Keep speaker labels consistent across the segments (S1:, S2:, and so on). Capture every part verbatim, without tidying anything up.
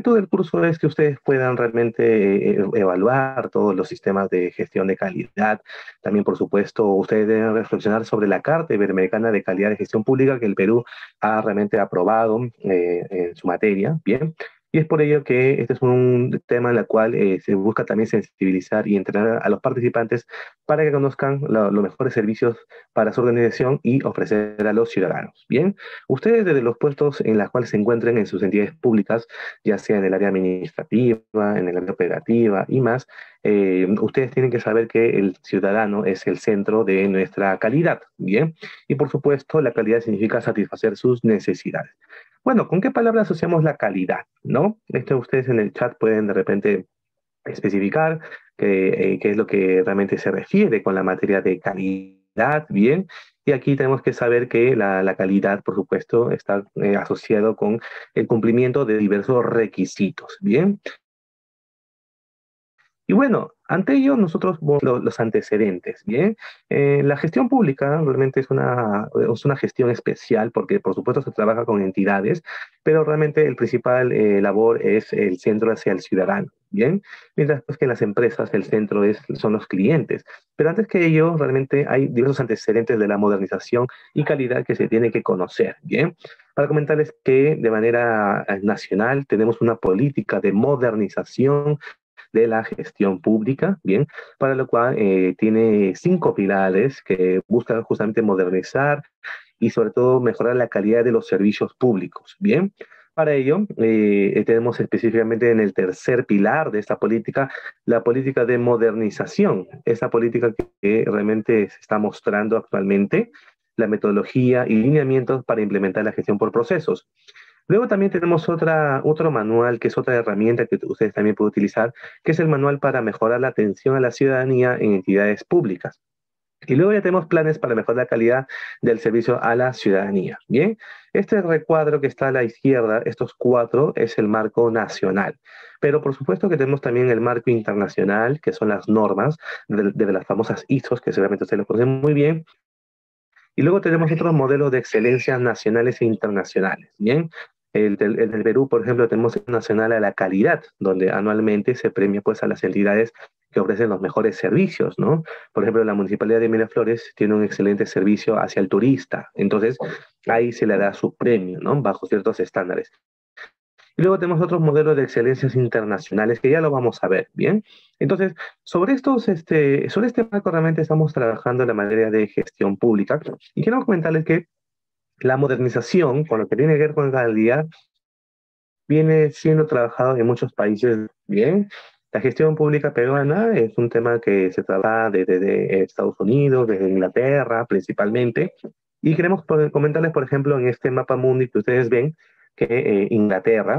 S1: objeto del curso es que ustedes puedan realmente eh, evaluar todos los sistemas de gestión de calidad. También, por supuesto, ustedes deben reflexionar sobre la Carta Iberoamericana de Calidad de Gestión Pública que el Perú ha realmente aprobado eh, en su materia, ¿bien? Y es por ello que este es un tema en el cual eh, se busca también sensibilizar y entrenar a los participantes para que conozcan lo- los mejores servicios para su organización y ofrecer a los ciudadanos. Bien, ustedes desde los puestos en los cuales se encuentren en sus entidades públicas, ya sea en el área administrativa, en el área operativa y más, eh, ustedes tienen que saber que el ciudadano es el centro de nuestra calidad. Bien, y por supuesto la calidad significa satisfacer sus necesidades. Bueno, ¿con qué palabra asociamos la calidad? ¿No? Esto ustedes en el chat pueden de repente especificar qué, eh, qué es lo que realmente se refiere con la materia de calidad, ¿bien? Y aquí tenemos que saber que la, la calidad, por supuesto, está eh, asociado con el cumplimiento de diversos requisitos, ¿bien? Y bueno, ante ello nosotros vemos lo- los antecedentes, ¿bien? Eh, la gestión pública realmente es una, es una gestión especial porque por supuesto se trabaja con entidades, pero realmente el principal eh, labor es el centro hacia el ciudadano, ¿bien? Mientras pues, que en las empresas el centro es, son los clientes. Pero antes que ello, realmente hay diversos antecedentes de la modernización y calidad que se tiene que conocer, ¿bien? Para comentarles que de manera eh, nacional tenemos una política de modernización de la gestión pública, bien, para lo cual eh, tiene cinco pilares que buscan justamente modernizar y sobre todo mejorar la calidad de los servicios públicos, bien. Para ello, eh, tenemos específicamente en el tercer pilar de esta política, la política de modernización, esa política que, que realmente se está mostrando actualmente, la metodología y lineamientos para implementar la gestión por procesos. Luego también tenemos otra, otro manual, que es otra herramienta que ustedes también pueden utilizar, que es el manual para mejorar la atención a la ciudadanía en entidades públicas. Y luego ya tenemos planes para mejorar la calidad del servicio a la ciudadanía. Bien, este recuadro que está a la izquierda, estos cuatro, es el marco nacional. Pero por supuesto que tenemos también el marco internacional, que son las normas de, de las famosas I S Os, que seguramente ustedes lo conocen muy bien. Y luego tenemos otros modelos de excelencia nacionales e internacionales. Bien, el del, el del Perú, por ejemplo, tenemos el Nacional a la Calidad, donde anualmente se premia pues, a las entidades que ofrecen los mejores servicios, ¿no? Por ejemplo, la Municipalidad de Miraflores tiene un excelente servicio hacia el turista, entonces ahí se le da su premio, ¿no? Bajo ciertos estándares. Y luego tenemos otros modelos de excelencias internacionales que ya lo vamos a ver, ¿bien? Entonces, sobre estos, este, sobre este marco realmente estamos trabajando en la materia de gestión pública y quiero comentarles que la modernización, con lo que tiene que ver con calidad, viene siendo trabajado en muchos países, ¿bien? La gestión pública peruana es un tema que se trabaja desde de Estados Unidos, desde Inglaterra principalmente, y queremos por- comentarles, por ejemplo, en este mapa mundi que ustedes ven, que eh, Inglaterra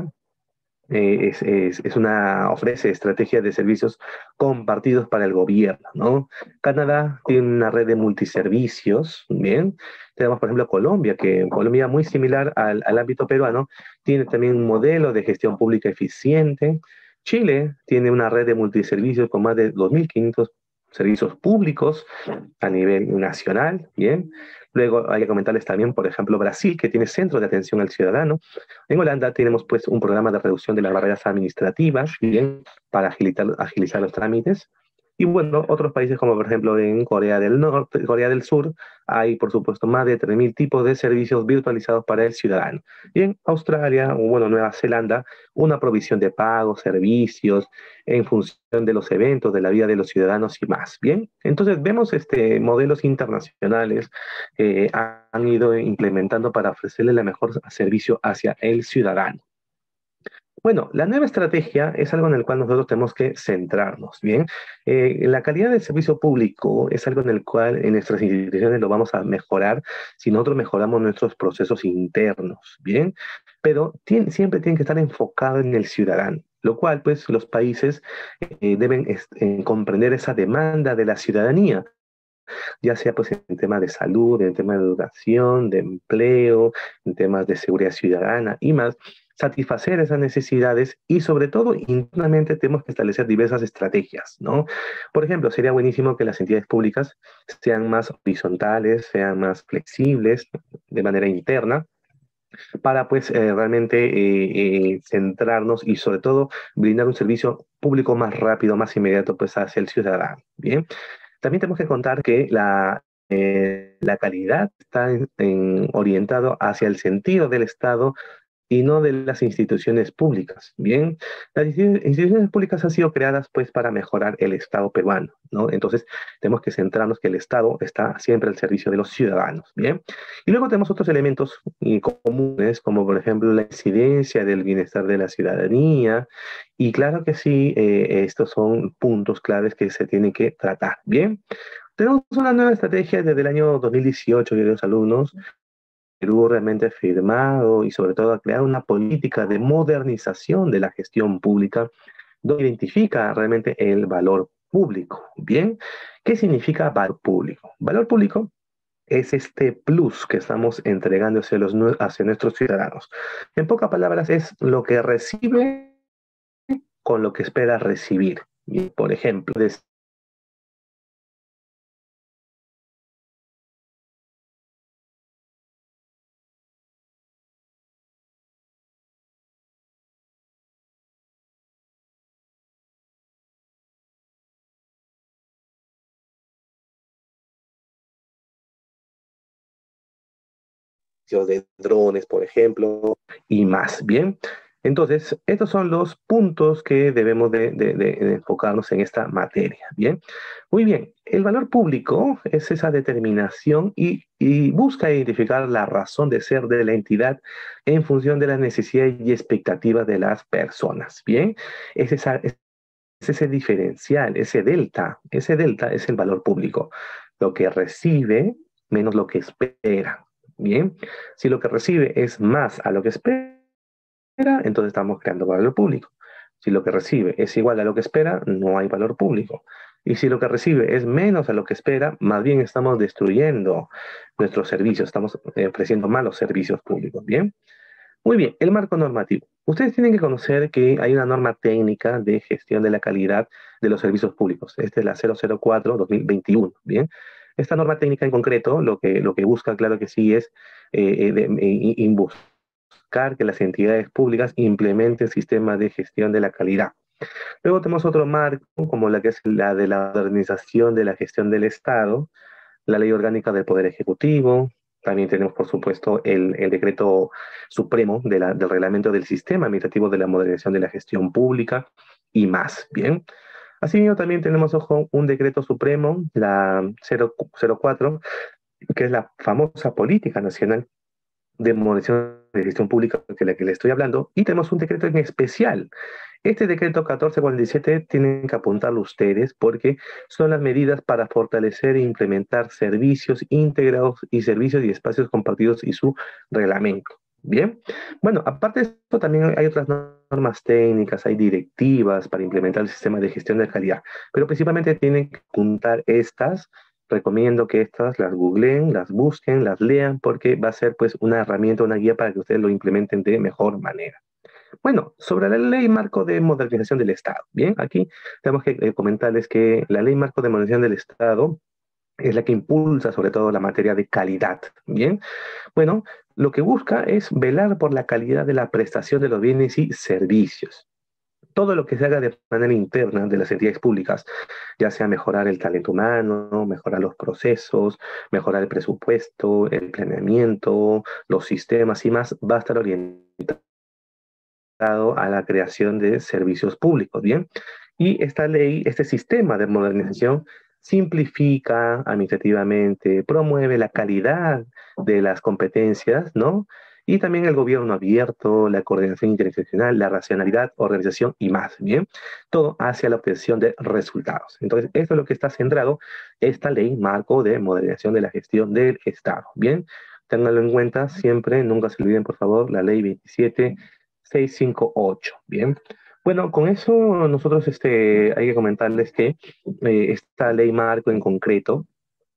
S1: eh, es, es, es una, ofrece estrategias de servicios compartidos para el gobierno, ¿no? Canadá tiene una red de multiservicios, ¿bien? Tenemos, por ejemplo, Colombia, que Colombia, muy similar al, al ámbito peruano, tiene también un modelo de gestión pública eficiente. Chile tiene una red de multiservicios con más de dos mil quinientos servicios públicos a nivel nacional, ¿bien? Luego hay que comentarles también, por ejemplo, Brasil, que tiene centros de atención al ciudadano. En Holanda tenemos pues un programa de reducción de las barreras administrativas, bien, para agilizar, agilizar los trámites. Y bueno, otros países como por ejemplo en Corea del Norte, Corea del Sur, hay por supuesto más de tres mil tipos de servicios virtualizados para el ciudadano. Y en Australia o bueno, Nueva Zelanda, una provisión de pagos, servicios, en función de los eventos, de la vida de los ciudadanos y más. Bien, entonces vemos este, modelos internacionales que han ido implementando para ofrecerle el mejor servicio hacia el ciudadano. Bueno, la nueva estrategia es algo en el cual nosotros tenemos que centrarnos, ¿bien? Eh, la calidad del servicio público es algo en el cual en nuestras instituciones lo vamos a mejorar si nosotros mejoramos nuestros procesos internos, ¿bien? Pero tiene, siempre tiene que estar enfocado en el ciudadano, lo cual, pues, los países eh, deben eh, comprender esa demanda de la ciudadanía, ya sea pues en temas de salud, en temas de educación, de empleo, en temas de seguridad ciudadana y más, satisfacer esas necesidades y sobre todo internamente tenemos que establecer diversas estrategias, ¿no? Por ejemplo, sería buenísimo que las entidades públicas sean más horizontales, sean más flexibles de manera interna, para pues eh, realmente eh, eh, centrarnos y sobre todo brindar un servicio público más rápido, más inmediato pues hacia el ciudadano. Bien, también tenemos que contar que la, eh, la calidad está en- en- orientado hacia el sentido del Estado y no de las instituciones públicas. Bien, las institu- instituciones públicas han sido creadas pues para mejorar el Estado peruano, ¿no? Entonces tenemos que centrarnos que el Estado está siempre al servicio de los ciudadanos, ¿bien? Y luego tenemos otros elementos y comunes, como por ejemplo la incidencia del bienestar de la ciudadanía, y claro que sí, eh, estos son puntos claves que se tienen que tratar, ¿bien? Tenemos una nueva estrategia desde el año dos mil dieciocho, queridos alumnos, Perú realmente ha firmado y sobre todo ha creado una política de modernización de la gestión pública donde identifica realmente el valor público. Bien, ¿qué significa valor público? Valor público es este plus que estamos entregando hacia, los, nue- hacia nuestros ciudadanos. En pocas palabras, es lo que recibe con lo que espera recibir. Y, por ejemplo, de drones, por ejemplo, y más. Bien, entonces, estos son los puntos que debemos de, de- de- de enfocarnos en esta materia. Bien, muy bien. El valor público es esa determinación y, y busca identificar la razón de ser de la entidad en función de las necesidades y expectativas de las personas. Bien, es esa, es ese diferencial, ese delta, ese delta es el valor público. Lo que recibe menos lo que espera. Bien, si lo que recibe es más a lo que espera, entonces estamos creando valor público. Si lo que recibe es igual a lo que espera, no hay valor público. Y si lo que recibe es menos a lo que espera, más bien estamos destruyendo nuestros servicios, estamos eh, ofreciendo malos servicios públicos. Bien. Muy bien, el marco normativo. Ustedes tienen que conocer que hay una norma técnica de gestión de la calidad de los servicios públicos. Esta es la cero cero cuatro dos mil veintiuno. Bien. Esta norma técnica en concreto lo que, lo que busca, claro que sí, es eh, eh, de- eh, in- buscar que las entidades públicas implementen sistemas de gestión de la calidad. Luego tenemos otro marco, como la que es la de la modernización de la gestión del Estado, la Ley Orgánica del Poder Ejecutivo. También tenemos, por supuesto, el, el decreto supremo de la- del reglamento del sistema administrativo de la modernización de la gestión pública y más. Bien. Asimismo, también tenemos, ojo, un decreto supremo, la cero cero cuatro, que es la famosa Política Nacional de Modernización de Gestión Pública de la que le estoy hablando, y tenemos un decreto en especial. Este decreto catorce cuarenta y siete tienen que apuntarlo ustedes porque son las medidas para fortalecer e implementar servicios integrados y servicios y espacios compartidos y su reglamento. Bien, bueno, aparte de esto también hay otras normas técnicas, hay directivas para implementar el sistema de gestión de calidad, pero principalmente tienen que apuntar estas. Recomiendo que estas las googleen, las busquen, las lean, porque va a ser pues una herramienta, una guía para que ustedes lo implementen de mejor manera. Bueno, sobre la ley marco de modernización del Estado. Bien, aquí tenemos que eh, comentarles que la ley marco de modernización del Estado es la que impulsa sobre todo la materia de calidad. Bien, bueno, lo que busca es velar por la calidad de la prestación de los bienes y servicios. Todo lo que se haga de manera interna de las entidades públicas, ya sea mejorar el talento humano, mejorar los procesos, mejorar el presupuesto, el planeamiento, los sistemas y más, va a estar orientado a la creación de servicios públicos, ¿bien? Y esta ley, este sistema de modernización simplifica administrativamente, promueve la calidad de las competencias, ¿no? Y también el gobierno abierto, la coordinación interinstitucional, la racionalidad, organización y más, ¿bien? Todo hacia la obtención de resultados. Entonces, esto es lo que está centrado esta ley marco de modernización de la gestión del Estado, ¿bien? Ténganlo en cuenta siempre, nunca se olviden, por favor, la ley veintisiete seiscientos cincuenta y ocho. Bien. Bueno, con eso nosotros este, hay que comentarles que eh, esta ley marco en concreto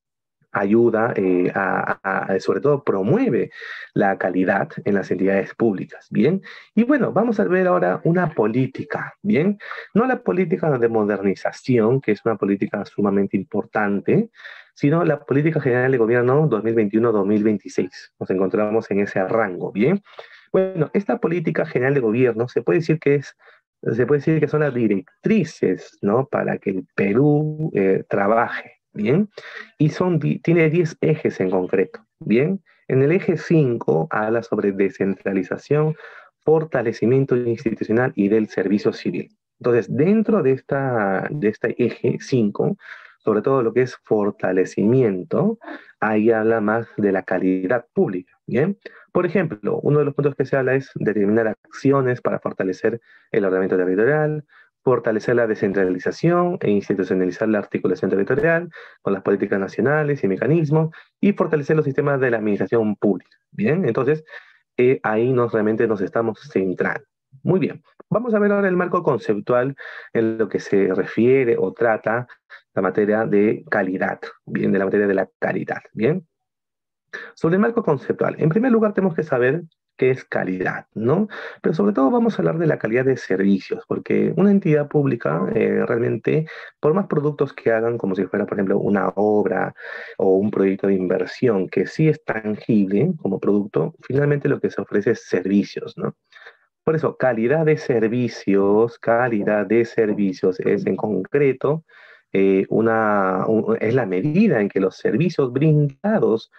S1: ayuda eh, a, a, a, sobre todo promueve la calidad en las entidades públicas, ¿bien? Y bueno, vamos a ver ahora una política, ¿bien? No la política de modernización, que es una política sumamente importante, sino la política general de gobierno dos mil veintiuno a dos mil veintiséis. Nos encontramos en ese rango, ¿bien? Bueno, esta política general de gobierno se puede decir que es se puede decir que son las directrices, ¿no? Para que el Perú eh, trabaje, ¿bien? Y son, tiene diez ejes en concreto, ¿bien? En el eje cinco habla sobre descentralización, fortalecimiento institucional y del servicio civil. Entonces, dentro de, esta, de este eje cinco, sobre todo lo que es fortalecimiento, ahí habla más de la calidad pública, ¿bien? Por ejemplo, uno de los puntos que se habla es determinar acciones para fortalecer el ordenamiento territorial, fortalecer la descentralización e institucionalizar la articulación territorial con las políticas nacionales y mecanismos, y fortalecer los sistemas de la administración pública. Bien, entonces eh, ahí nos realmente nos estamos centrando. Muy bien, vamos a ver ahora el marco conceptual en lo que se refiere o trata la materia de calidad, bien, de la materia de la calidad, bien. Sobre el marco conceptual, en primer lugar tenemos que saber qué es calidad, ¿no? Pero sobre todo vamos a hablar de la calidad de servicios, porque una entidad pública eh, realmente, por más productos que hagan, como si fuera, por ejemplo, una obra o un proyecto de inversión que sí es tangible como producto, finalmente lo que se ofrece es servicios, ¿no? Por eso, calidad de servicios, calidad de servicios es en concreto eh, una, un- es la medida en que los servicios brindados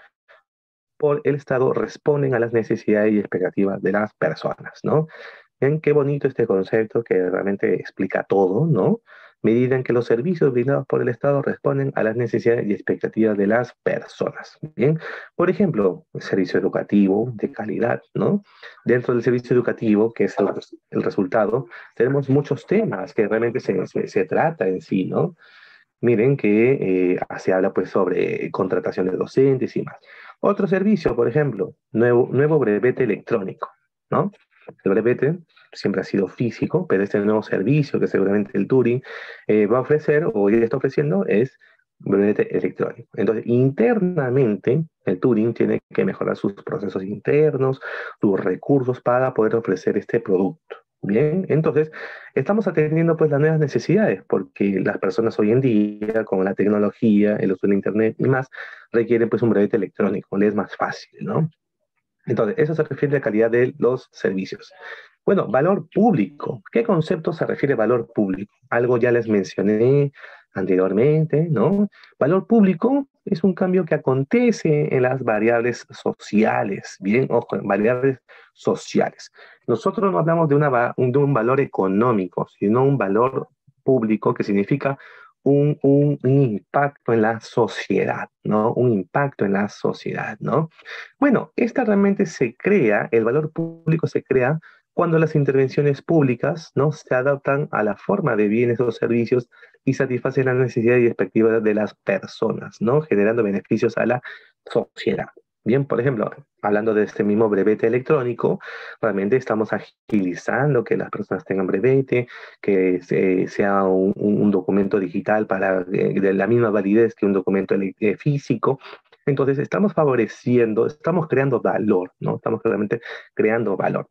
S1: por el Estado responden a las necesidades y expectativas de las personas, ¿no? Ven qué bonito este concepto que realmente explica todo, ¿no? Medida en que los servicios brindados por el Estado responden a las necesidades y expectativas de las personas. Bien, por ejemplo, el servicio educativo de calidad, ¿no? Dentro del servicio educativo, que es el, el resultado, tenemos muchos temas que realmente se, se, se trata en sí, ¿no? Miren que eh, se habla pues sobre contratación de docentes y más. Otro servicio, por ejemplo, nuevo, nuevo brevete electrónico, ¿no? El brevete siempre ha sido físico, pero este nuevo servicio que seguramente el Turing eh, va a ofrecer o ya está ofreciendo es brevete electrónico. Entonces, internamente, el Turing tiene que mejorar sus procesos internos, sus recursos para poder ofrecer este producto. Bien, entonces estamos atendiendo pues las nuevas necesidades porque las personas hoy en día con la tecnología, el uso de internet y más requieren pues un brevete electrónico, le es más fácil, ¿no? Entonces, eso se refiere a la calidad de los servicios. Bueno, valor público. ¿Qué concepto se refiere a valor público? Algo ya les mencioné anteriormente, ¿no? Valor público es un cambio que acontece en las variables sociales, bien, ojo, en variables sociales. Nosotros no hablamos de, una, de un valor económico, sino un valor público que significa un, un, un impacto en la sociedad, ¿no? Un impacto en la sociedad, ¿no? Bueno, esta realmente se crea, el valor público se crea cuando las intervenciones públicas, ¿no? Se adaptan a la forma de bienes o servicios y satisfacen las necesidades y expectativas de las personas, ¿no? Generando beneficios a la sociedad. Bien, por ejemplo, hablando de este mismo brevete electrónico, realmente estamos agilizando que las personas tengan brevete, que se- sea un, un documento digital para eh, de la misma validez que un documento ele- eh, físico. Entonces, estamos favoreciendo, estamos creando valor, ¿no? Estamos realmente creando valor.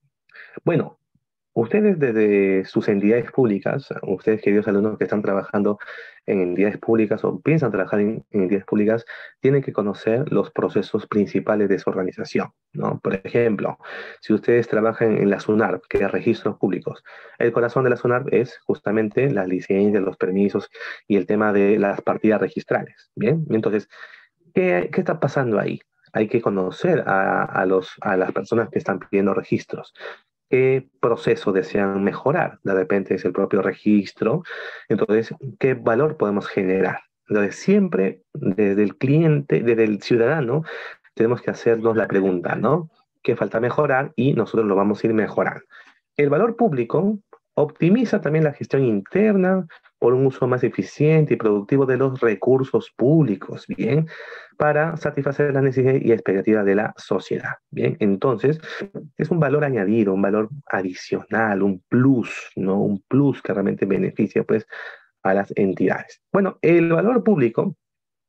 S1: Bueno, ustedes desde sus entidades públicas, ustedes queridos alumnos que están trabajando en entidades públicas o piensan trabajar en, en entidades públicas, tienen que conocer los procesos principales de su organización, ¿no? Por ejemplo, si ustedes trabajan en la SUNARP, que es registros públicos, el corazón de la SUNARP es justamente las licencias, los permisos y el tema de las partidas registrales, ¿bien? Entonces, ¿qué, qué está pasando ahí? Hay que conocer a, a, los, a las personas que están pidiendo registros qué proceso desean mejorar. De repente es el propio registro. Entonces, ¿qué valor podemos generar? Entonces, siempre desde el cliente, desde el ciudadano, tenemos que hacernos la pregunta, ¿no? ¿Qué falta mejorar? Y nosotros lo vamos a ir mejorando. El valor público optimiza también la gestión interna por un uso más eficiente y productivo de los recursos públicos, ¿bien? Para satisfacer las necesidades y expectativas de la sociedad, ¿bien? Entonces, es un valor añadido, un valor adicional, un plus, ¿no? Un plus que realmente beneficia, pues, a las entidades. Bueno, el valor público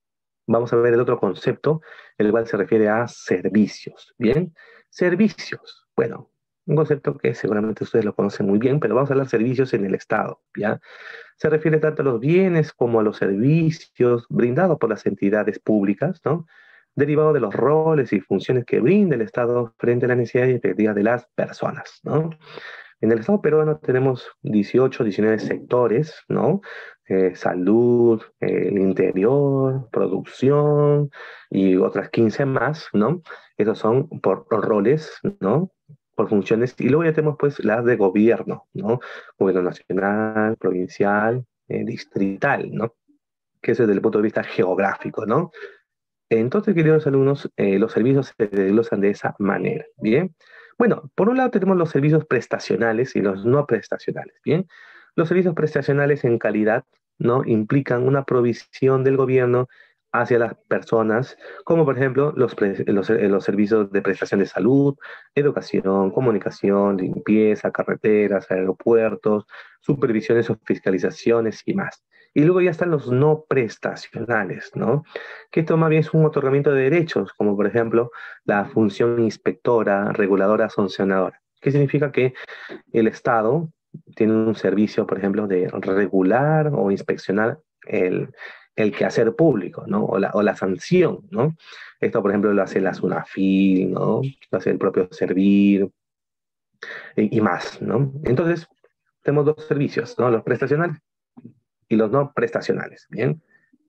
S1: vamos a ver el otro concepto, el cual se refiere a servicios. Bien, servicios. Bueno, un concepto que seguramente ustedes lo conocen muy bien, pero vamos a hablar de servicios en el Estado. ¿Ya? Se refiere tanto a los bienes como a los servicios brindados por las entidades públicas, ¿no? Derivado de los roles y funciones que brinda el Estado frente a las necesidades y expectativas de las personas, ¿no? En el Estado peruano tenemos dieciocho, diecinueve sectores, ¿no? Eh, salud, eh, el interior, producción y otras quince más, ¿no? Esos son por roles, ¿no? Por funciones. Y luego ya tenemos pues las de gobierno, ¿no? Gobierno nacional, provincial, eh, distrital, ¿no? Que eso es desde el punto de vista geográfico, ¿no? Entonces, queridos alumnos, eh, los servicios se desglosan de esa manera, ¿bien? Bueno, por un lado tenemos los servicios prestacionales y los no prestacionales, ¿bien? Los servicios prestacionales en calidad, ¿no? Implican una provisión del gobierno hacia las personas, como por ejemplo los, pre- los, eh, los servicios de prestación de salud, educación, comunicación, limpieza, carreteras, aeropuertos, supervisiones o fiscalizaciones y más. Y luego ya están los no prestacionales, ¿no? Que esto más bien es un otorgamiento de derechos, como por ejemplo la función inspectora, reguladora, sancionadora. ¿Qué significa? Que el Estado tiene un servicio, por ejemplo, de regular o inspeccionar el, el quehacer público, ¿no? O la, o la sanción, ¿no? Esto, por ejemplo, lo hace la SUNAFIL, ¿no? Lo hace el propio Servir y, y más, ¿no? Entonces, tenemos dos servicios, ¿no? Los prestacionales y los no prestacionales, ¿bien?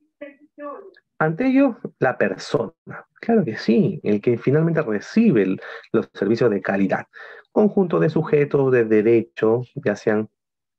S1: Ante ello, la persona, claro que sí, el que finalmente recibe el- los servicios de calidad, conjunto de sujetos de derecho, ya sean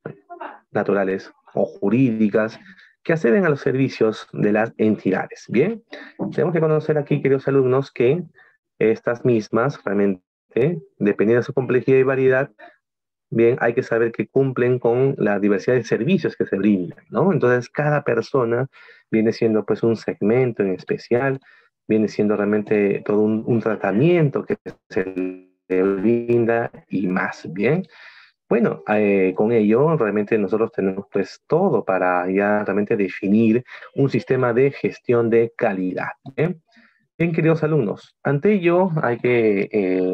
S1: naturales o jurídicas, que acceden a los servicios de las entidades. Bien, tenemos que conocer aquí, queridos alumnos, que estas mismas realmente, dependiendo de su complejidad y variedad, bien, hay que saber que cumplen con la diversidad de servicios que se brindan, ¿no? Entonces, cada persona viene siendo pues un segmento en especial, viene siendo realmente todo un, un tratamiento que se le brinda y más, ¿bien? Bueno, eh, con ello realmente nosotros tenemos pues todo para ya realmente definir un sistema de gestión de calidad, ¿bien? Bien, queridos alumnos, ante ello hay que eh,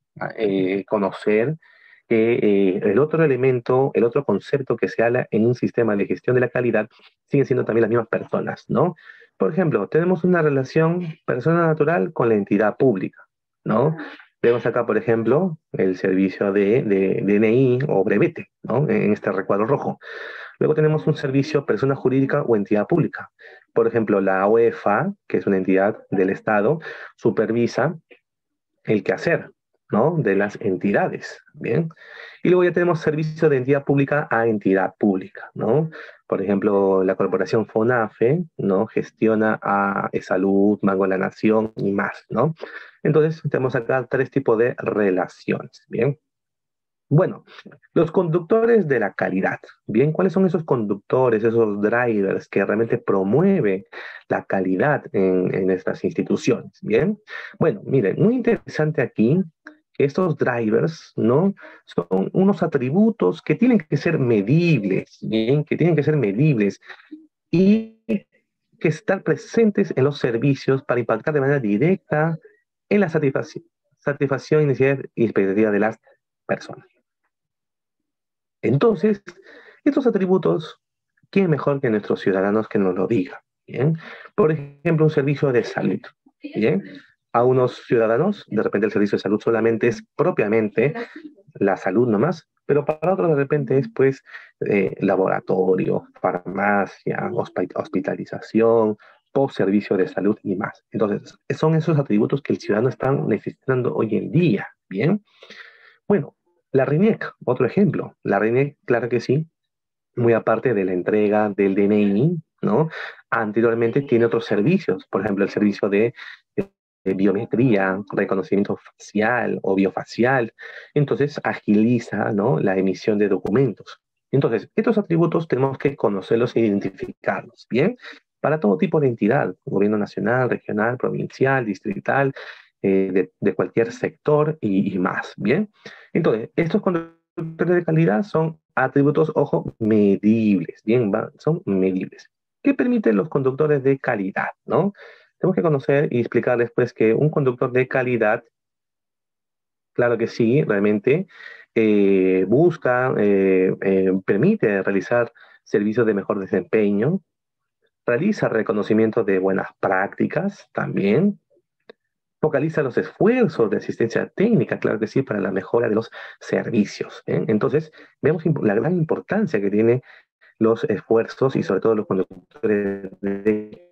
S1: eh, conocer que eh, el otro elemento, el otro concepto que se habla en un sistema de gestión de la calidad siguen siendo también las mismas personas, ¿no? Por ejemplo, tenemos una relación persona natural con la entidad pública, ¿no? Vemos acá, por ejemplo, el servicio de, de, de D N I o brevete, ¿no? En este recuadro rojo. Luego tenemos un servicio persona jurídica o entidad pública. Por ejemplo, la UEFA, que es una entidad del Estado, supervisa el quehacer, ¿no? De las entidades, ¿bien? Y luego ya tenemos servicio de entidad pública a entidad pública, ¿no? Por ejemplo, la corporación FONAFE, ¿no? Gestiona a Salud, Banco de la Nación y más, ¿no? Entonces, tenemos acá tres tipos de relaciones, ¿bien? Bueno, los conductores de la calidad. Bien, ¿cuáles son esos conductores, esos drivers que realmente promueven la calidad en, en estas instituciones? Bien, bueno, miren, muy interesante aquí que estos drivers, ¿no? Son unos atributos que tienen que ser medibles, bien, que tienen que ser medibles y que están presentes en los servicios para impactar de manera directa en la satisfacción, satisfacción y necesidad y expectativa de las personas. Entonces, estos atributos, ¿quién mejor que nuestros ciudadanos que nos lo digan? ¿Bien? Por ejemplo, un servicio de salud. ¿Bien? A unos ciudadanos, de repente el servicio de salud solamente es propiamente la salud nomás, pero para otros de repente es pues eh, laboratorio, farmacia, hospi- hospitalización, post servicio de salud y más. Entonces, son esos atributos que el ciudadano está necesitando hoy en día. ¿Bien? Bueno, la RINEC, otro ejemplo. La RINEC, claro que sí, muy aparte de la entrega del D N I, ¿no? Anteriormente tiene otros servicios, por ejemplo, el servicio de, de biometría, reconocimiento facial o biofacial. Entonces, agiliza, ¿no? La emisión de documentos. Entonces, estos atributos tenemos que conocerlos e identificarlos, ¿bien? Para todo tipo de entidad, gobierno nacional, regional, provincial, distrital, eh, de, de cualquier sector y, y más, ¿bien? Entonces, estos conductores de calidad son atributos, ojo, medibles, bien, va, son medibles. ¿Qué permiten los conductores de calidad, ¿no? Tenemos que conocer y explicarles, pues, que un conductor de calidad, claro que sí, realmente eh, busca, eh, eh, permite realizar servicios de mejor desempeño, realiza reconocimiento de buenas prácticas también, focaliza los esfuerzos de asistencia técnica, claro que sí, para la mejora de los servicios. ¿eh? Entonces, vemos la gran importancia que tienen los esfuerzos y sobre todo los conductores de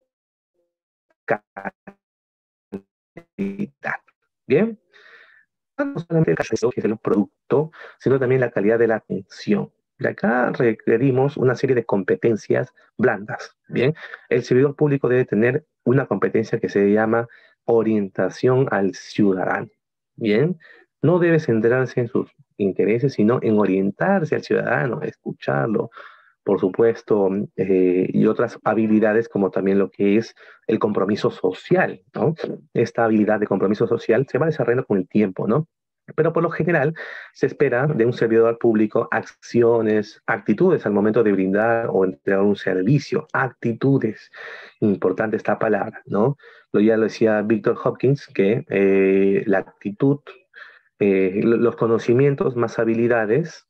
S1: calidad. Bien, no solamente el que es el producto, sino también la calidad de la atención. De acá requerimos una serie de competencias blandas. Bien, el servidor público debe tener una competencia que se llama orientación al ciudadano. Bien, no debe centrarse en sus intereses, sino en orientarse al ciudadano, escucharlo, por supuesto, eh, y otras habilidades como también lo que es el compromiso social, ¿no? Esta habilidad de compromiso social se va desarrollando con el tiempo, ¿no? Pero por lo general se espera de un servidor público acciones, actitudes al momento de brindar o entregar un servicio, actitudes, importante esta palabra, ¿no? Lo ya lo decía Víctor Hopkins, que eh, la actitud, eh, los conocimientos más habilidades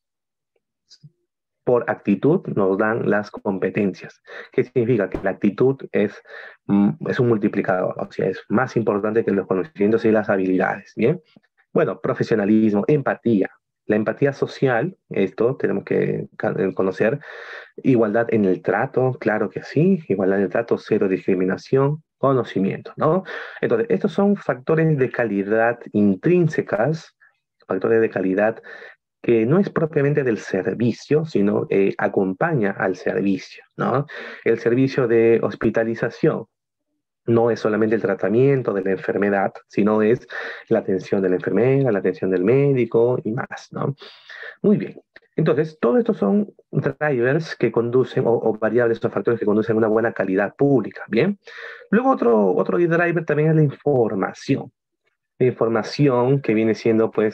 S1: por actitud nos dan las competencias. ¿Qué significa? Que la actitud es, mm, es un multiplicador, o sea, es más importante que los conocimientos y las habilidades, ¿bien? Bueno, profesionalismo, empatía. La empatía social, esto tenemos que conocer. Igualdad en el trato, claro que sí. Igualdad en el trato, cero discriminación, conocimiento, ¿no? Entonces, estos son factores de calidad intrínsecas, factores de calidad que no es propiamente del servicio, sino eh, acompaña al servicio, ¿no? El servicio de hospitalización no es solamente el tratamiento de la enfermedad, sino es la atención de la enfermera, la atención del médico y más, ¿no? Muy bien. Entonces, todo esto son drivers que conducen, o, o variables o factores que conducen a una buena calidad pública, ¿bien? Luego otro, otro driver también es la información. La información que viene siendo, pues,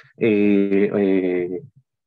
S1: eh, eh,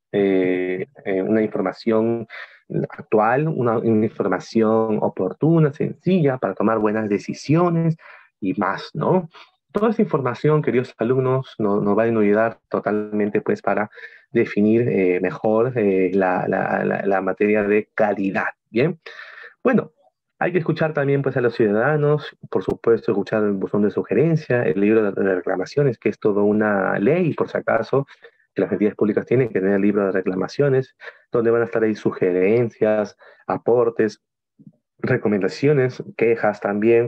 S1: eh, eh, una información actual, una, una información oportuna, sencilla, para tomar buenas decisiones y más, ¿no? Toda esta información, queridos alumnos, nos, nos va a ayudar totalmente pues para definir eh, mejor eh, la, la, la, la materia de calidad, ¿bien? Bueno, hay que escuchar también pues a los ciudadanos, por supuesto, escuchar el buzón de sugerencia, el libro de reclamaciones, que es toda una ley, por si acaso, que las entidades públicas tienen que tener el libro de reclamaciones, donde van a estar ahí sugerencias, aportes, recomendaciones, quejas también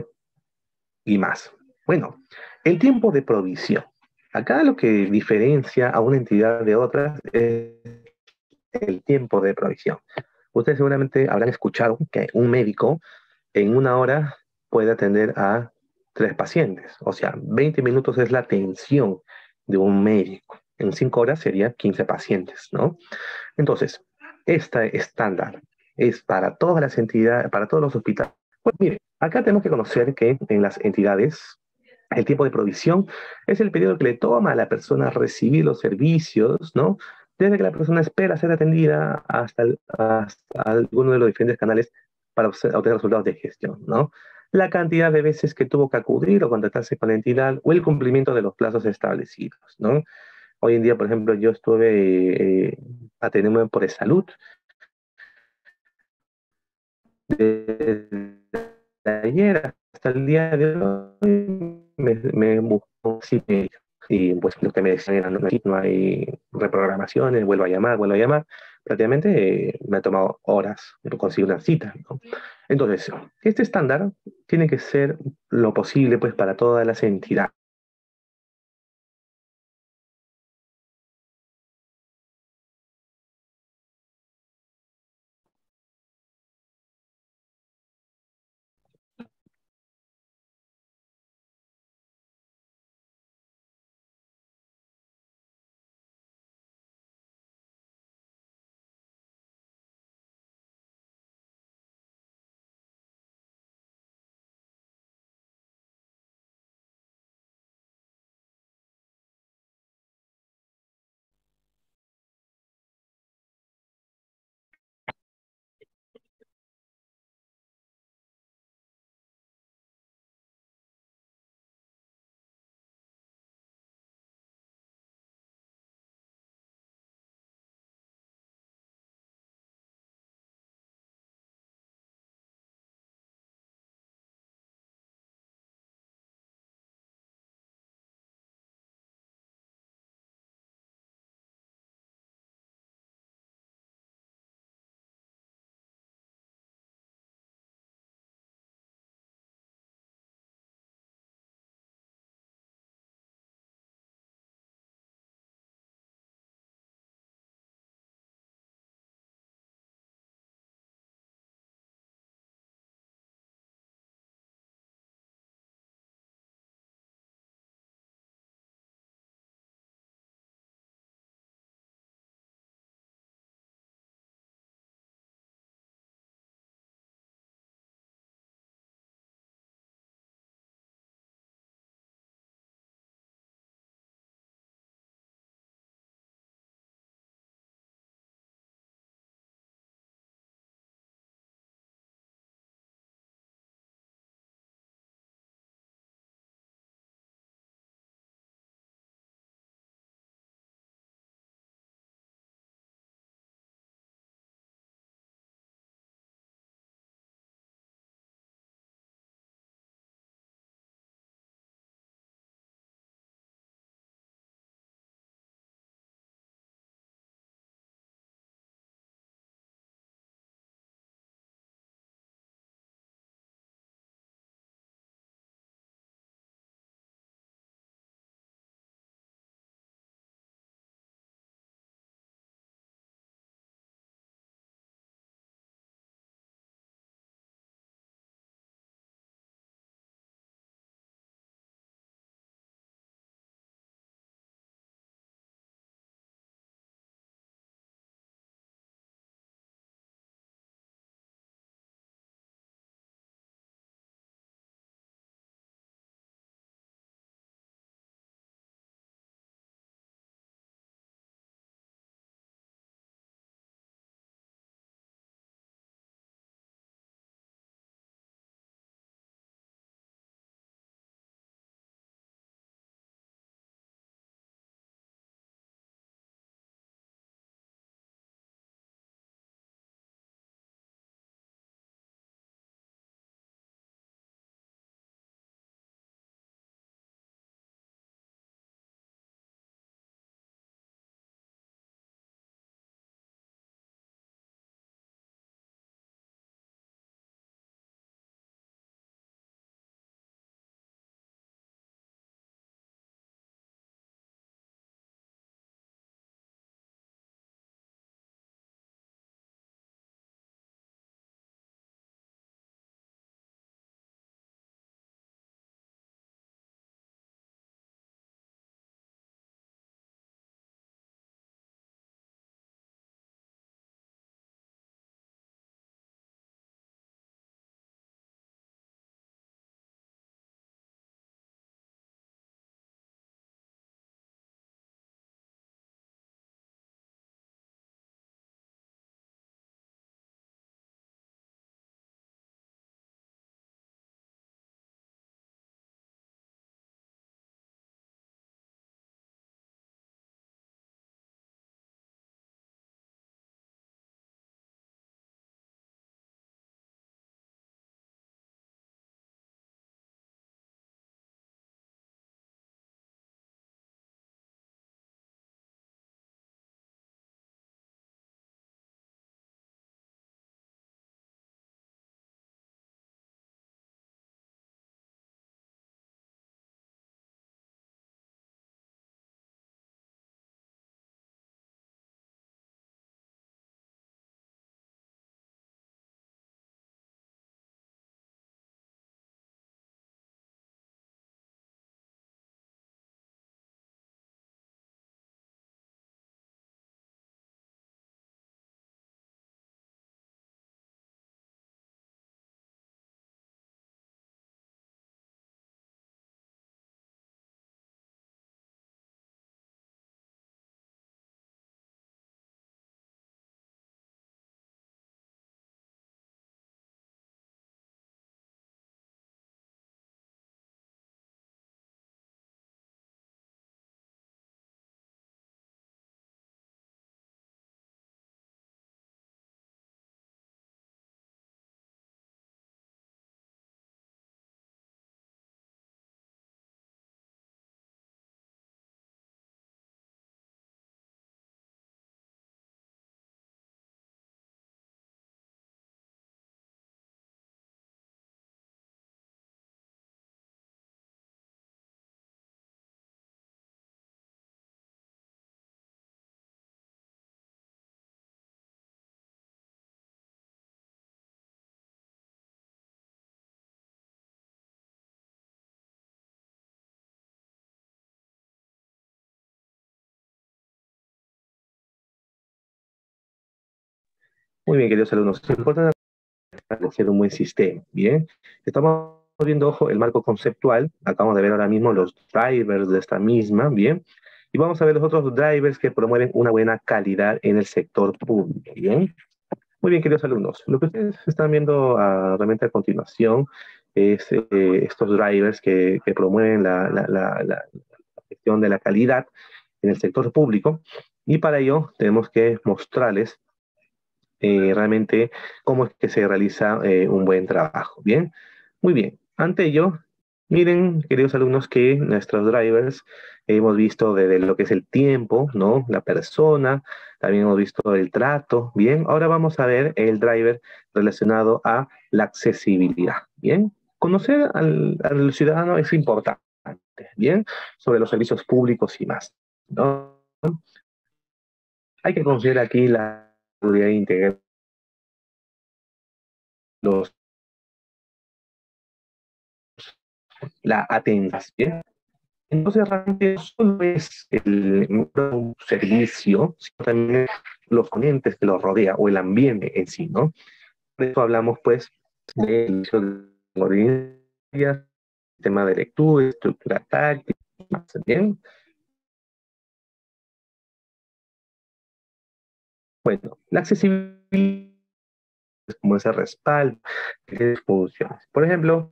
S1: y más. Bueno, el tiempo de provisión. Acá lo que diferencia a una entidad de otras es el tiempo de provisión. Ustedes seguramente habrán escuchado que un médico en una hora puede atender a tres pacientes. O sea, veinte minutos es la atención de un médico. En cinco horas sería quince pacientes, ¿no? Entonces, este estándar es para todas las entidades, para todos los hospitales. Pues mire, acá tenemos que conocer que en las entidades el tiempo de provisión es el periodo que le toma a la persona recibir los servicios, ¿no? Desde que la persona espera ser atendida hasta, el- hasta alguno de los diferentes canales para obse- obtener resultados de gestión, ¿no? La cantidad de veces que tuvo que acudir o contactarse con la entidad o el cumplimiento de los plazos establecidos, ¿no? Hoy en día, por ejemplo, yo estuve eh, atendiéndome por salud desde ayer hasta el día de hoy me, me busco sí, me- y pues lo que me decían era, no, no no hay reprogramaciones, vuelvo a llamar, vuelvo a llamar. Prácticamente eh, me ha tomado horas conseguir una cita, ¿no? Entonces, este estándar tiene que ser lo posible pues para todas las entidades. Muy bien, queridos alumnos. Es importante establecer un buen sistema. Bien, estamos viendo, ojo, el marco conceptual. Acabamos de ver ahora mismo los drivers de esta misma. Bien, y vamos a ver los otros drivers que promueven una buena calidad en el sector público. Bien, muy bien, queridos alumnos. Lo que ustedes están viendo uh, realmente a continuación es eh, estos drivers que, que promueven la, la, la, la gestión de la calidad en el sector público. Y para ello tenemos que mostrarles eh, realmente cómo es que se realiza eh, un buen trabajo. Bien, muy bien. Ante ello, miren, queridos alumnos, que nuestros drivers hemos visto desde lo que es el tiempo, ¿no? La persona, también hemos visto el trato. Bien, ahora vamos a ver el driver relacionado a la accesibilidad. Bien, conocer al, al ciudadano es importante. Bien, sobre los servicios públicos y más, ¿no? Hay que considerar aquí la seguridad integral, los la atención. Entonces, realmente no solo es el, un servicio, sino también los componentes que los rodea o el ambiente en sí, ¿no? Por eso hablamos, pues, del tema de lectura, estructura táctica, ¿bien? Bueno, la accesibilidad es como ese respaldo de funciones. Por ejemplo,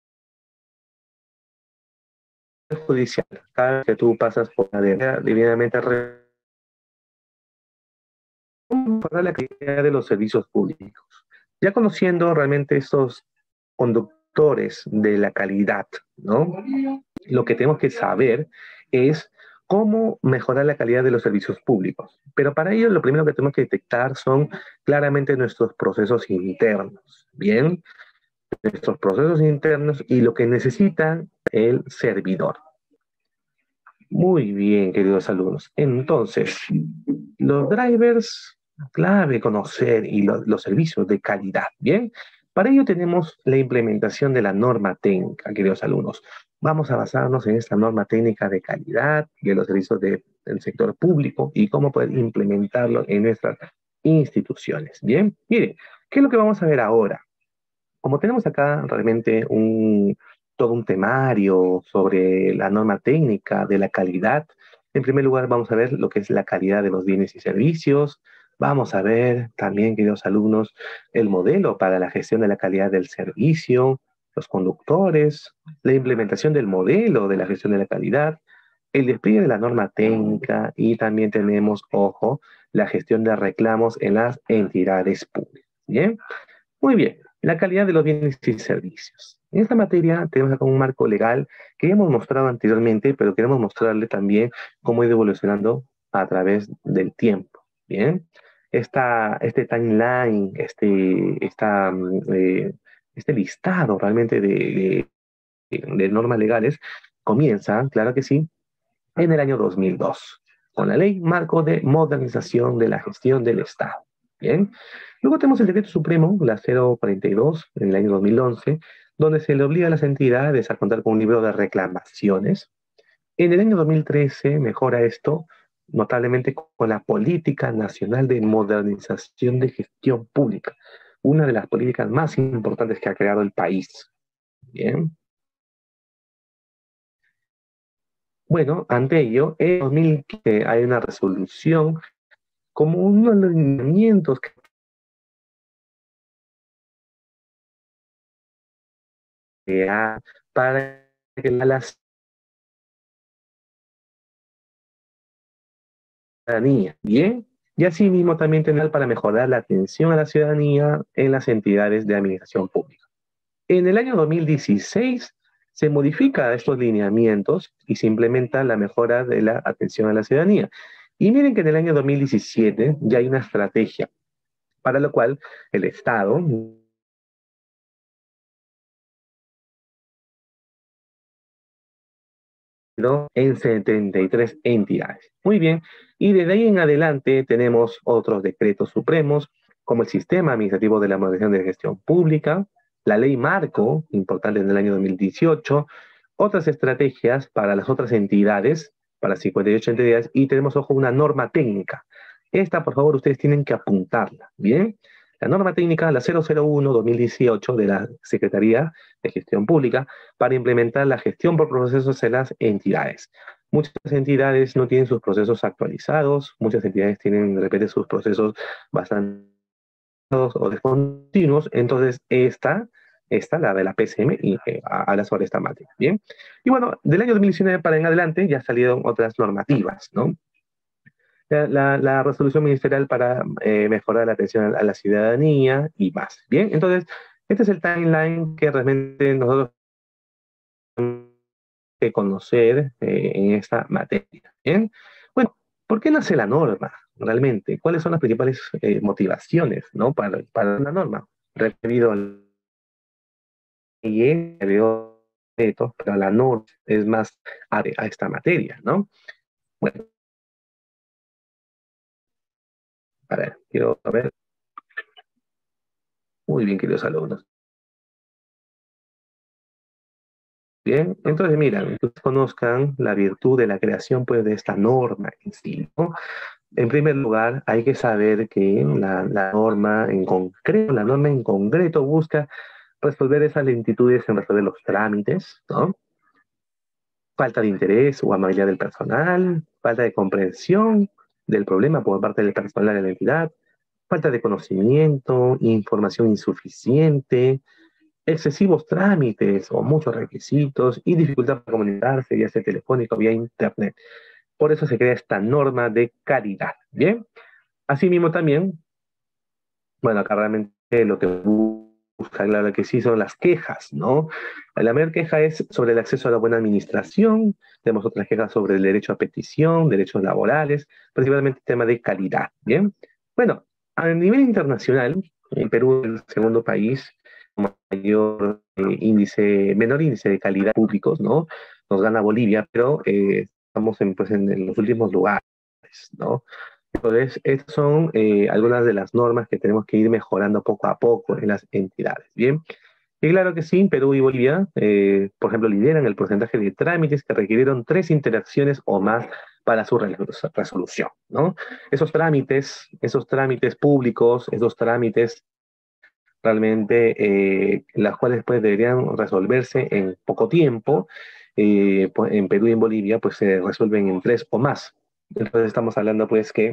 S1: judicial, cada vez que tú pasas por la debidamente para la calidad de los servicios públicos. Ya conociendo realmente estos conductores de la calidad, ¿no? Lo que tenemos que saber es cómo mejorar la calidad de los servicios públicos. Pero para ello lo primero que tenemos que detectar son claramente nuestros procesos internos, ¿bien? Nuestros procesos internos y lo que necesita el servidor. Muy bien, queridos alumnos. Entonces, los drivers, clave conocer y lo, los servicios de calidad. Bien, para ello tenemos la implementación de la norma técnica, queridos alumnos. Vamos a basarnos en esta norma técnica de calidad de los servicios de, del sector público y cómo poder implementarlo en nuestras instituciones. Bien, miren, ¿qué es lo que vamos a ver ahora? Como tenemos acá realmente un, todo un temario sobre la norma técnica de la calidad, en primer lugar vamos a ver lo que es la calidad de los bienes y servicios. Vamos a ver también, queridos alumnos, el modelo para la gestión de la calidad del servicio, los conductores, la implementación del modelo de la gestión de la calidad, el despliegue de la norma técnica y también tenemos, ojo, la gestión de reclamos en las entidades públicas. ¿Bien? Muy bien, la calidad de los bienes y servicios. En esta materia tenemos acá un marco legal que ya hemos mostrado anteriormente, pero queremos mostrarle también cómo ha ido evolucionando a través del tiempo. Bien, esta, este timeline, este, esta, mm, eh, este listado realmente de, de, de normas legales comienza, claro que sí, en el año dos mil dos, con la Ley Marco de Modernización de la Gestión del Estado. Bien. Luego tenemos el Decreto Supremo, la cero cuarenta y dos, en el año dos mil once, donde se le obliga a las entidades a contar con un libro de reclamaciones. En el año dos mil trece mejora esto notablemente con la Política Nacional de Modernización de Gestión Pública, una de las políticas más importantes que ha creado el país. Bien. Bueno, ante ello, en dos mil quince hay una resolución como uno de los lineamientos que ha para que la ciudadanía, ¿bien? Y asimismo también tener para mejorar la atención a la ciudadanía en las entidades de administración pública. En el año dos mil dieciséis se modifica estos lineamientos y se implementa la mejora de la atención a la ciudadanía. Y miren que en el año dos mil diecisiete ya hay una estrategia para lo cual el Estado, ¿no?, en setenta y tres entidades. Muy bien, y desde ahí en adelante tenemos otros decretos supremos, como el Sistema Administrativo de la Modernización de Gestión Pública, la Ley Marco, importante en el año dos mil dieciocho, otras estrategias para las otras entidades, para cincuenta y ocho entidades, y tenemos, ojo, una norma técnica. Esta, por favor, ustedes tienen que apuntarla, ¿bien? La norma técnica, la cero cero uno dos mil dieciocho de la Secretaría de Gestión Pública, para implementar la gestión por procesos en las entidades. Muchas entidades no tienen sus procesos actualizados, muchas entidades tienen de repente sus procesos bastante o descontinuos, entonces esta, esta, la de la P C M, y, eh, habla sobre esta materia, ¿bien? Y bueno, del año dos mil diecinueve para en adelante ya salieron otras normativas, ¿no? La, la, la resolución ministerial para eh, mejorar la atención a, a la ciudadanía y más, ¿bien? Entonces, este es el timeline que realmente nosotros tenemos que conocer eh, en esta materia, ¿bien? Bueno, ¿por qué nace la norma realmente? ¿Cuáles son las principales eh, motivaciones, ¿no? para, para la norma? Referido al pero la norma es más a, a esta materia, ¿no? Bueno, a ver, quiero saber, muy bien, queridos alumnos. Bien, entonces mira, que ustedes conozcan la virtud de la creación pues, de esta norma en sí, ¿no? En primer lugar, hay que saber que la, la norma en concreto, la norma en concreto busca resolver esas lentitudes en resolver los trámites, ¿no? Falta de interés o amabilidad del personal, falta de comprensión del problema por parte del personal de la entidad, falta de conocimiento, información insuficiente, excesivos trámites o muchos requisitos y dificultad para comunicarse, ya sea telefónico o vía internet. Por eso se crea esta norma de calidad. Bien, asimismo también, bueno, acá realmente lo que busca, claro que sí, son las quejas, ¿no? La mayor queja es sobre el acceso a la buena administración, tenemos otras quejas sobre el derecho a petición, derechos laborales, principalmente el tema de calidad, ¿bien? Bueno, a nivel internacional, en Perú es el segundo país con mayor eh, índice, menor índice de calidad públicos, ¿no? Nos gana Bolivia, pero eh, estamos en, pues, en, en los últimos lugares, ¿no? Entonces, estas son eh, algunas de las normas que tenemos que ir mejorando poco a poco en las entidades. Bien, y claro que sí, Perú y Bolivia, eh, por ejemplo, lideran el porcentaje de trámites que requirieron tres interacciones o más para su resolución, ¿no? Esos trámites, esos trámites públicos, esos trámites realmente eh, las cuales pues deberían resolverse en poco tiempo, eh, pues, en Perú y en Bolivia pues se resuelven en tres o más. Entonces estamos hablando pues que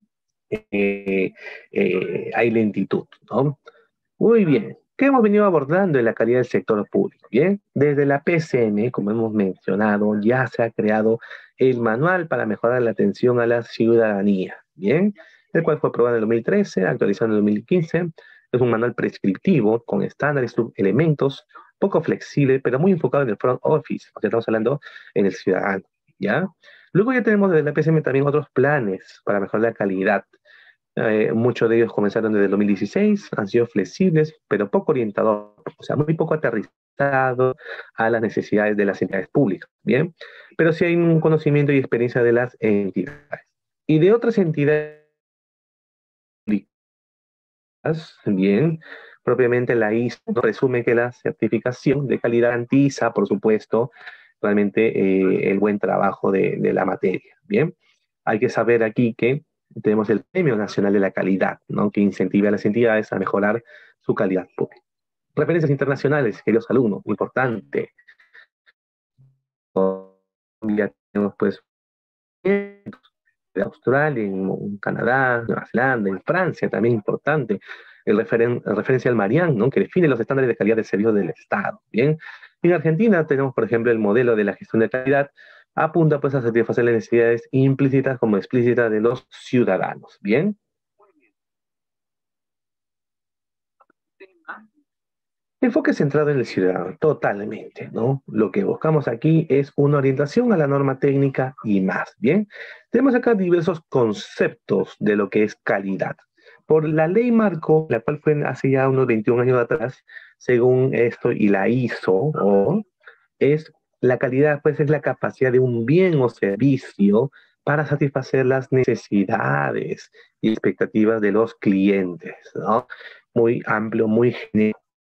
S1: eh, eh, hay lentitud, ¿no? Muy bien. ¿Qué hemos venido abordando en la calidad del sector público? Bien, desde la P C M, como hemos mencionado, ya se ha creado el manual para mejorar la atención a la ciudadanía. Bien, el cual fue aprobado en el dos mil trece, actualizado en el dos mil quince. Es un manual prescriptivo con estándares, elementos, poco flexible, pero muy enfocado en el front office, porque estamos hablando en el ciudadano. ¿Ya? Luego ya tenemos desde la P C M también otros planes para mejorar la calidad. Eh, muchos de ellos comenzaron desde el dos mil dieciséis, han sido flexibles, pero poco orientados, o sea, muy poco aterrizados a las necesidades de las entidades públicas, ¿bien? Pero sí hay un conocimiento y experiencia de las entidades. Y de otras entidades públicas, bien, propiamente la I S O presume que la certificación de calidad garantiza, por supuesto, realmente eh, el buen trabajo de, de la materia, ¿bien? Hay que saber aquí que tenemos el Premio Nacional de la Calidad, ¿no? Que incentiva a las entidades a mejorar su calidad pública. Referencias internacionales, queridos alumnos, importante. Ya tenemos pues de Australia, en Canadá, Nueva Zelanda, en Francia, también importante. El, referen el referencia al Marian, ¿no? Que define los estándares de calidad de servicio del Estado. Bien. En Argentina tenemos, por ejemplo, el modelo de la gestión de calidad, apunta pues a satisfacer las necesidades implícitas como explícitas de los ciudadanos. Bien. Enfoque centrado en el ciudadano, totalmente, ¿no? Lo que buscamos aquí es una orientación a la norma técnica y más, ¿bien? Tenemos acá diversos conceptos de lo que es calidad. Por la ley marco, la cual fue hace ya unos veintiún años atrás, según esto, y la hizo, o es la calidad, pues es la capacidad de un bien o servicio para satisfacer las necesidades y expectativas de los clientes, ¿no? Muy amplio, muy genérico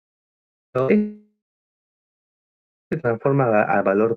S1: se transforma a, a valor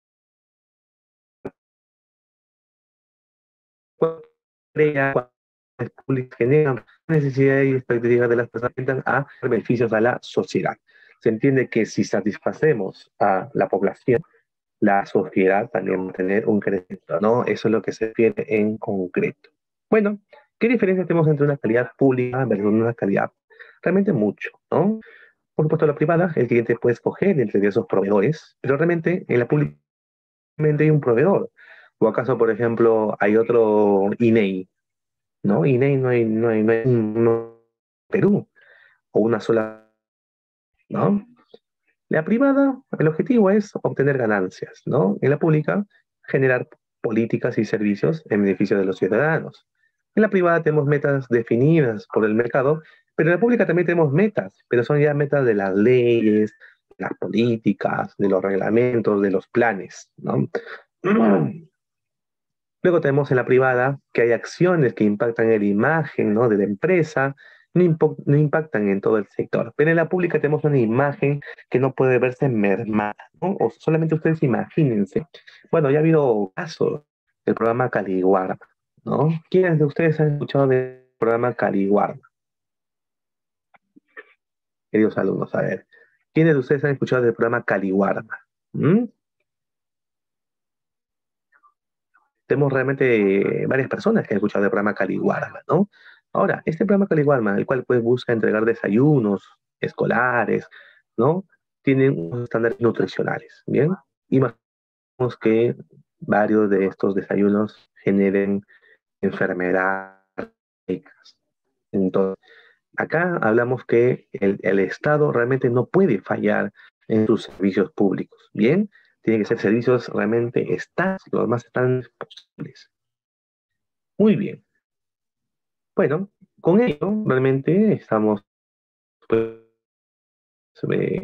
S1: crea públicas generan necesidades y expectativas de las personas que orientan a beneficios a la sociedad. Se entiende que si satisfacemos a la población, la sociedad también va a tener un crecimiento, ¿no? Eso es lo que se refiere en concreto. Bueno, ¿qué diferencia tenemos entre una calidad pública versus una calidad? Realmente mucho, ¿no? Por supuesto, la privada, el cliente puede escoger entre esos proveedores, pero realmente en la pública hay un proveedor. ¿O acaso, por ejemplo, hay otro I N E I? ¿No? I N E I no hay, no hay, no hay uno en Perú, o una sola, ¿no? La privada, el objetivo es obtener ganancias, ¿no? En la pública, generar políticas y servicios en beneficio de los ciudadanos. En la privada tenemos metas definidas por el mercado, pero en la pública también tenemos metas, pero son ya metas de las leyes, de las políticas, de los reglamentos, de los planes, ¿no? Luego tenemos en la privada que hay acciones que impactan en la imagen, ¿no?, de la empresa, no, impo- no impactan en todo el sector. Pero en la pública tenemos una imagen que no puede verse mermada, ¿no? O solamente ustedes imagínense. Bueno, ya ha habido casos del programa Caliguarda, ¿no? ¿Quiénes de ustedes han escuchado del programa Caliguarda? Queridos alumnos, a ver. ¿Quiénes de ustedes han escuchado del programa Caliguarda? ¿Mm? Tenemos realmente varias personas que han escuchado el programa Caliwarma, ¿no? Ahora, este programa Caliwarma, el cual pues busca entregar desayunos escolares, ¿no? Tiene unos estándares nutricionales, ¿bien? Imaginemos que varios de estos desayunos generen enfermedades. Entonces, acá hablamos que el, el Estado realmente no puede fallar en sus servicios públicos, ¿bien? Tienen que ser servicios realmente estables, lo más estables posibles. Muy bien. Bueno, con ello realmente estamos pues, eh,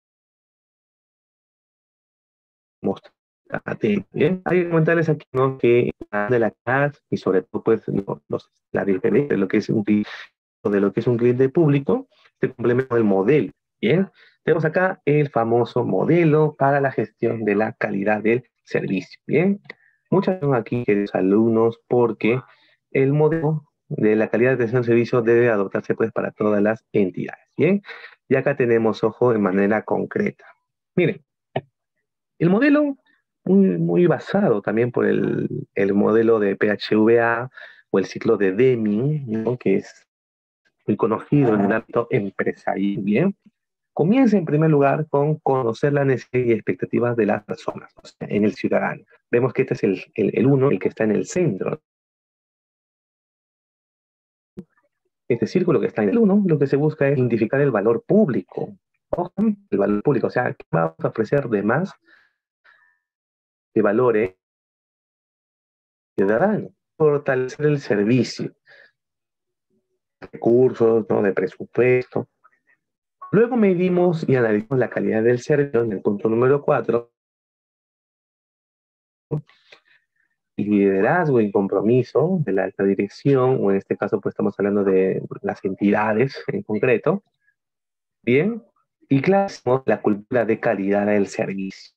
S1: mostrando, ¿bien? Hay que comentarles aquí, ¿no?, que de la casa y sobre todo pues lo- los, la diferencia de lo que es un cliente, de lo que es un cliente público, se complementa el modelo, ¿bien? Tenemos acá el famoso modelo para la gestión de la calidad del servicio, ¿bien? Muchas atención aquí, queridos alumnos, porque el modelo de la calidad de atención al servicio debe adoptarse pues para todas las entidades, ¿bien? Y acá tenemos, ojo, de manera concreta. Miren, el modelo, muy, muy basado también por el, el modelo de P H V A o el ciclo de Deming, ¿no?, que es muy conocido en el ámbito empresarial, ¿bien? Comienza en primer lugar con conocer las necesidades y expectativas de las personas, o sea, en el ciudadano. Vemos que este es el, el, el uno, el que está en el centro. Este círculo que está en el uno, lo que se busca es identificar el valor público. Ojo, el valor público, o sea, ¿qué vamos a ofrecer de más de valores ciudadanos? Fortalecer el servicio, recursos, ¿no?, de presupuesto. Luego medimos y analizamos la calidad del servicio en el punto número cuatro, y liderazgo y compromiso de la alta dirección, o en este caso pues estamos hablando de las entidades en concreto, bien, y claro, la cultura de calidad del servicio.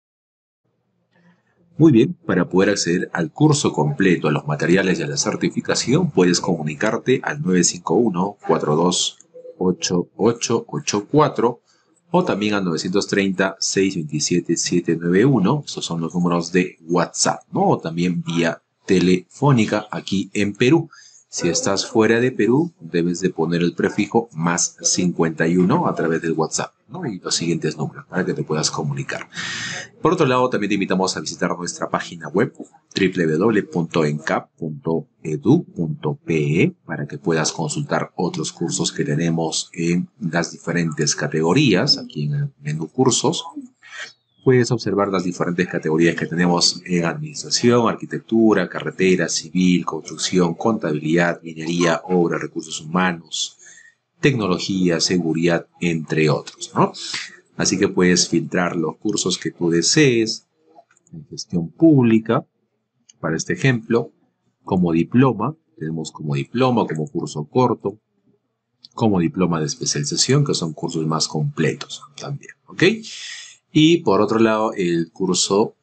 S2: Muy bien, para poder acceder al curso completo, a los materiales y a la certificación, puedes comunicarte al nueve cinco uno, cuatro dos ocho ocho ocho cuatro o también al nueve tres cero, seis dos siete, siete nueve uno. Estos son los números de WhatsApp, ¿no? O también vía telefónica aquí en Perú. Si estás fuera de Perú, debes de poner el prefijo más cincuenta y uno a través del WhatsApp, ¿no? Y los siguientes números para que te puedas comunicar. Por otro lado, también te invitamos a visitar nuestra página web doble u doble u doble u punto encap punto edu punto pe para que puedas consultar otros cursos que tenemos en las diferentes categorías. Aquí en el menú cursos puedes observar las diferentes categorías que tenemos en administración, arquitectura, carretera, civil, construcción, contabilidad, minería, obra, recursos humanos, tecnología, seguridad, entre otros, ¿no? Así que puedes filtrar los cursos que tú desees en gestión pública, para este ejemplo, como diploma. Tenemos como diploma, como curso corto, como diploma de especialización, que son cursos más completos también, ¿ok? Y por otro lado, el curso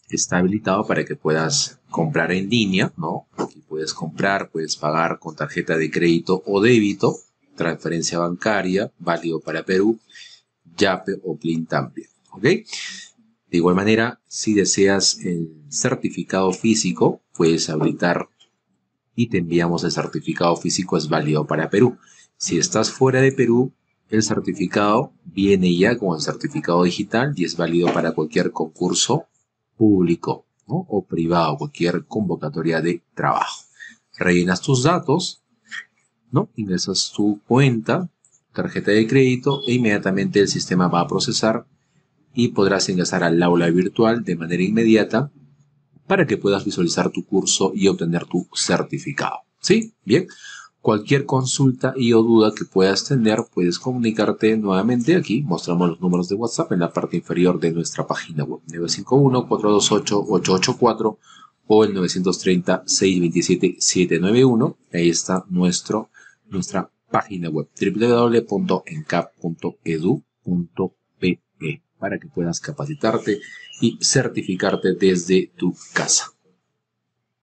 S2: está habilitado para que puedas comprar en línea, ¿no? Aquí puedes comprar, puedes pagar con tarjeta de crédito o débito, transferencia bancaria, válido para Perú, Yape o Plin también, ¿ok? De igual manera, si deseas el certificado físico, puedes habilitar y te enviamos el certificado físico, es válido para Perú. Si estás fuera de Perú, el certificado viene ya con el certificado digital y es válido para cualquier concurso público, ¿no? O privado, cualquier convocatoria de trabajo. Rellenas tus datos, ¿no? Ingresas tu cuenta, tarjeta de crédito e inmediatamente el sistema va a procesar y podrás ingresar al aula virtual de manera inmediata para que puedas visualizar tu curso y obtener tu certificado. ¿Sí? Bien. Cualquier consulta y o duda que puedas tener, puedes comunicarte nuevamente aquí. Mostramos los números de WhatsApp en la parte inferior de nuestra página web. nueve cinco uno, cuatro dos ocho, ocho ocho cuatro o el nueve tres cero, seis dos siete, siete nueve uno. Ahí está nuestro, nuestra página web w w w punto encap punto edu punto pe para que puedas capacitarte y certificarte desde tu casa.